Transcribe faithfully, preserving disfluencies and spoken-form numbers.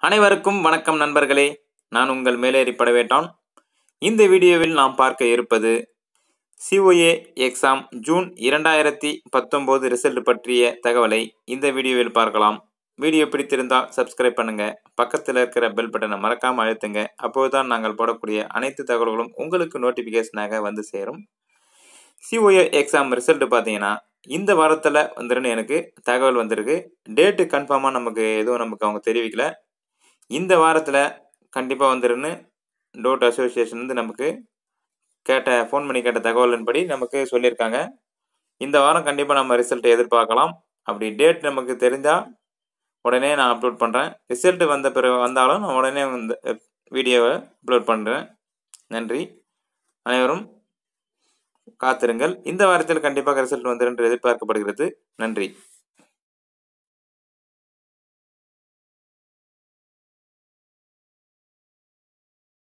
அனைவருக்கும் வணக்கம் நண்பர்களே, நான் உங்கள் மேலேறி படவேட்டான். இந்த வீடியோவில் நாம் பார்க்க இருப்பது சிஓஏ எக்ஸாம் ஜூன் இரண்டாயிரத்தி பத்தொம்போது ரிசல்ட் பற்றிய தகவலை இந்த வீடியோவில் பார்க்கலாம். வீடியோ பிடித்திருந்தால் சப்ஸ்கிரைப் பண்ணுங்க, பக்கத்தில் இருக்கிற பெல் பட்டனை மறக்காமல் அழுத்துங்க. அப்போதுதான் நாங்கள் போடக்கூடிய அனைத்து தகவல்களும் உங்களுக்கு நோட்டிஃபிகேஷனாக வந்து சேரும். சிஓஏ எக்ஸாம் ரிசல்ட் பார்த்தீங்கன்னா இந்த வாரத்தில் வந்துருன்னு எனக்கு தகவல் வந்திருக்கு. டேட்டு கன்ஃபார்மாக நமக்கு எதுவும் நமக்கு அவங்க தெரிவிக்கல. இந்த வாரத்தில் கண்டிப்பாக வந்துருன்னு டோட் அசோசியேஷன் வந்து நமக்கு கேட்ட ஃபோன் பண்ணி கேட்ட தகவலின்படி நமக்கு சொல்லியிருக்காங்க. இந்த வாரம் கண்டிப்பாக நம்ம ரிசல்ட்டை எதிர்பார்க்கலாம். அப்படி டேட் நமக்கு தெரிஞ்சால் உடனே நான் அப்லோட் பண்ணுறேன். ரிசல்ட்டு வந்த பிறகு வந்தாலும் நான் உடனே இந்த வீடியோவை அப்லோட் பண்ணுறேன். நன்றி. அனைவரும் காத்திருங்கள். இந்த வாரத்தில் கண்டிப்பாக ரிசல்ட் வந்துடும் என்று எதிர்பார்க்கப்படுகிறது. நன்றி.